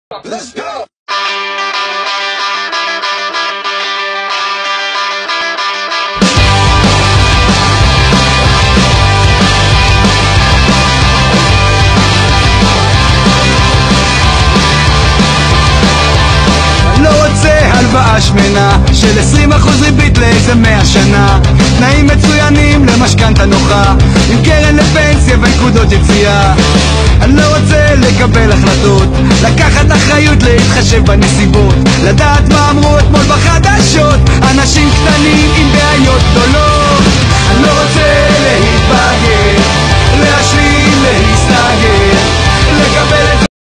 Let's go! לא רוצה הלוואה שמנה של 20% ריבית לאיזה 100 שנה, תנאים מצוינים למשכנתה נוחה עם קרן לפנסיה ונקודות יציאה. אני לא רוצה לקבל החלטות, לקחת אחריות, להתחשב בנסיבות, לדעת מה אמרו אתמול בחדשות. אנשים קטנים